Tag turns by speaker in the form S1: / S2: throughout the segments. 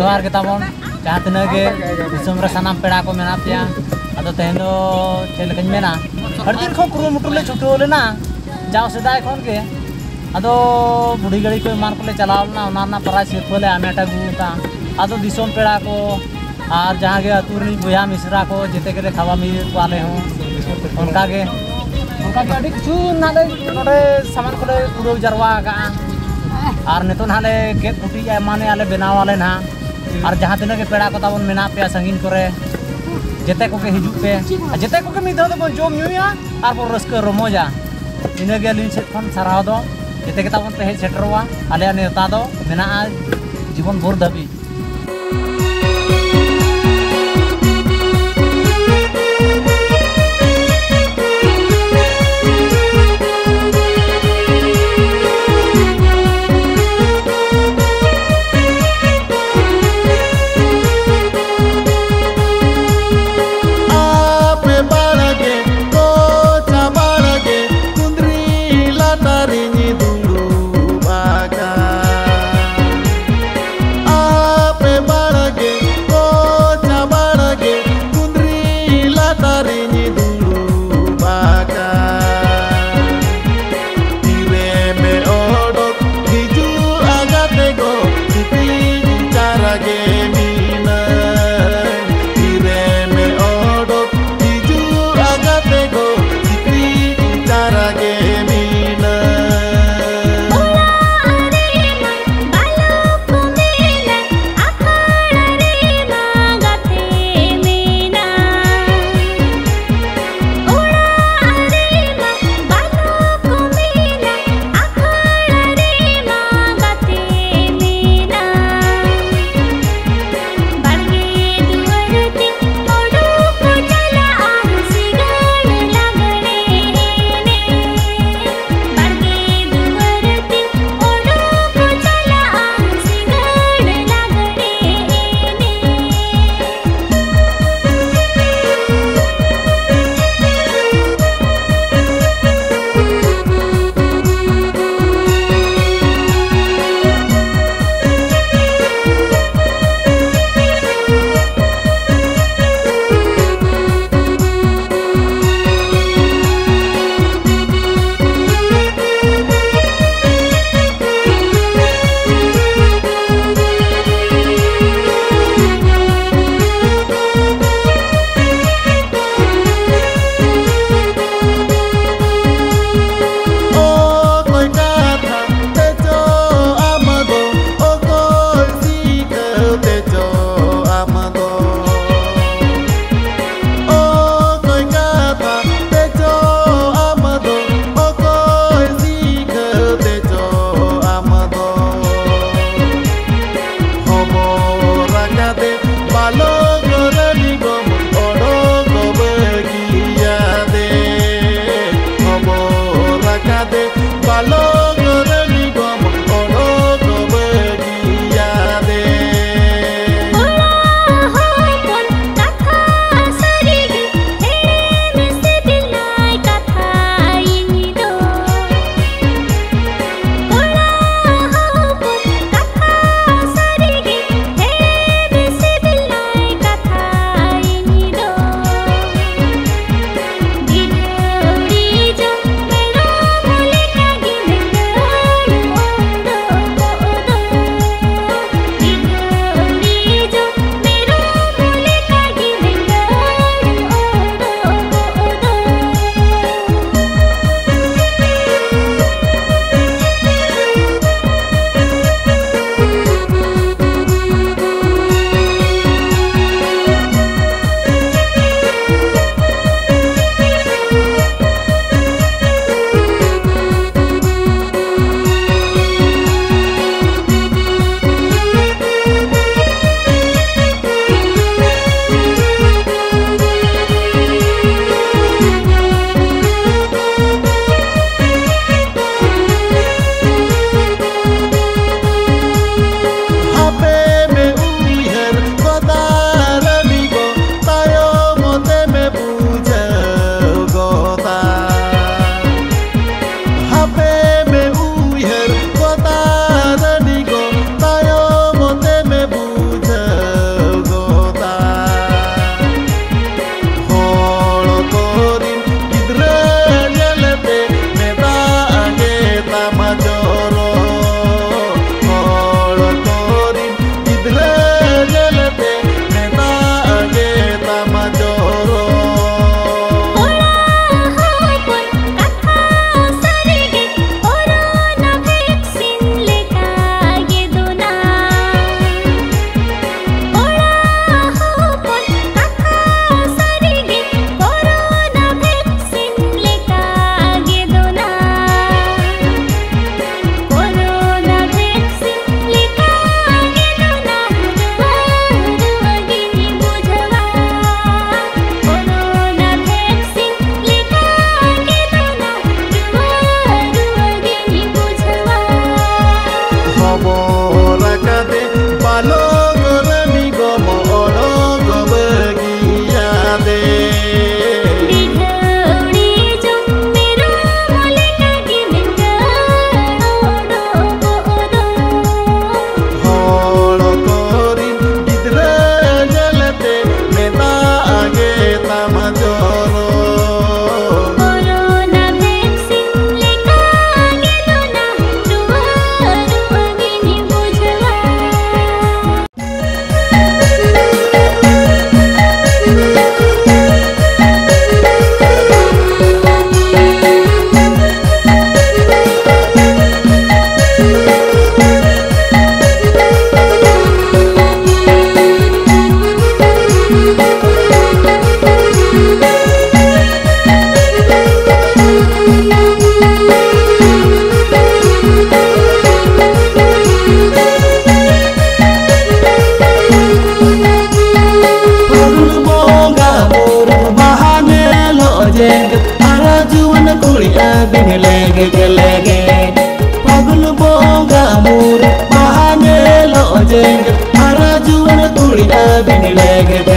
S1: जोहार के ताबन जहाँ तीना के दिसोम रे सानाम पेड़ा को मेना पिया अदो तेहन दो चेल लेकिन मेना हर दिन खो कुरुमुटु ले छुटो लेना जाओ सेदाय खन के अदो बुढ़ी गाड़ी को मान को ले चलाव ना उना प्राइज सिरफा ले आमेटा गुता अदो दिसोम पेड़ा को और जहाँ के अतुरी बुया मिश्रा को जेते के खावा मिल वाले हों उनका के अभी किचु नाले नोडे सामान को पूरा जरवा का और नितो नाले गेट फुटी माने आले बनाव वाले ना और जहाँ तीन के पेड़ा को ताबन मेना पे संगीन करे जेते को के हिजू पे जेते को के मिद बन जोम न्यूया और बो रस्क रमोजा इन के लिन से खन सराव दो जेते के ताबन पे हे सेटरवा आले नेता दो मेना जीवन भर दाबी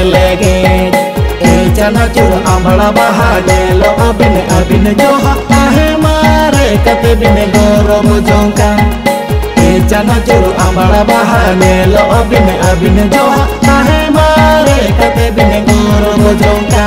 S2: lege chana chur ambala bahane lo abin joha ahe mare kate bine goro mujongka chana chur ambala bahane lo abin joha ahe mare kate bine goro mujongka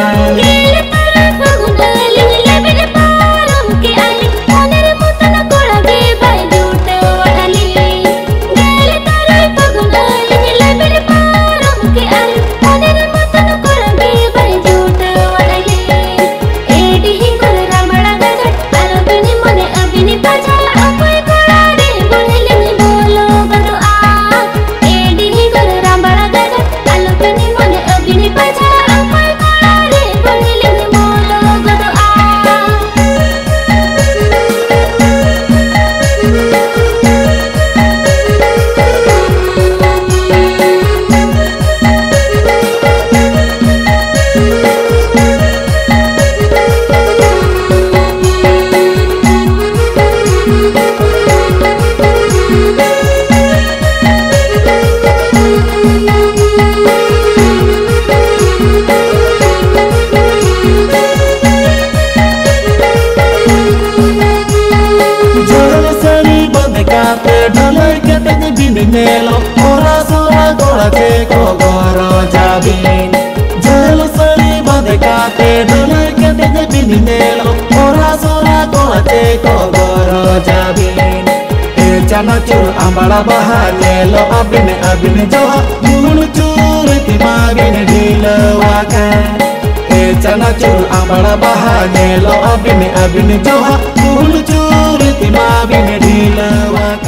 S2: Nelo ora sora gola ke ko goro jabin jelo sari bade kate dole ke te bini nelo ora sora gola ke ko goro jabin chana chur ambala bahane lo abin joha mun chur timagin dilawaka chana chur ambala bahane lo abin joha mun chur timagin dilawaka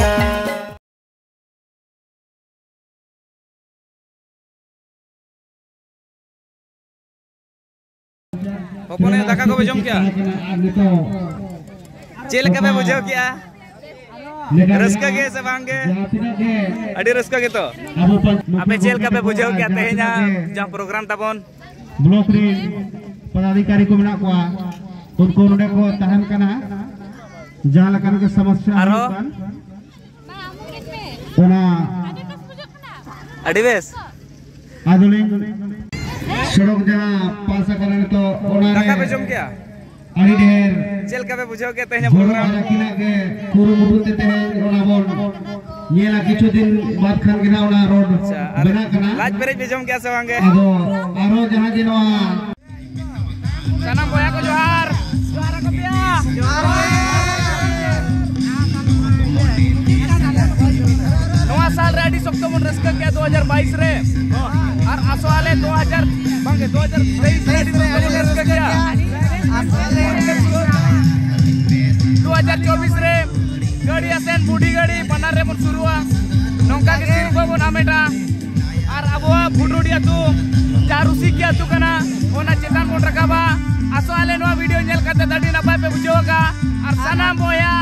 S3: Pokoknya daká ko bejom kya chel ka be bujau kya raska ge se bange adi raska ge to ape chel ka be bujau kya tehnya jang program tabon
S4: blok ri पदाधिकारी को मेना को उनको नोडे को tahan kana jahan lakan ke समस्या ona
S3: adi bes
S4: aduling सड़क जहाँ पास करने तो
S3: दाका पे जम क्या
S4: अड़ी ढेर
S3: चल का पे बुझाओ के तहने प्रोग्राम
S4: किना के कुरु मुटु ते तहने ओना बोल नेला किछु दिन बाद खान गिना ओना रोड बना कना
S3: लाज पेरेज पे जम क्या सवांगे
S4: आरो जहाँ दिनवा
S3: सनम बोया को जोहार को पिया नवा साल रेडी सकतो मन रस्का क्या 2022 रे और आसो आले 2000 बांगे 2023 रेडी सकतो मन रस्का क्या 2024 रे गाड़ी असेन बूढ़ी गाड़ी बनार रे मन शुरुआ नौका के सिरको बन आमेटा और अबवा फुडुडिया तू जारुसी किया तू कना ओना चेतान बन रकाबा आसो आले नवा वीडियो नेल कते दाडी नपाय पे बुझोगा और सनाम बोया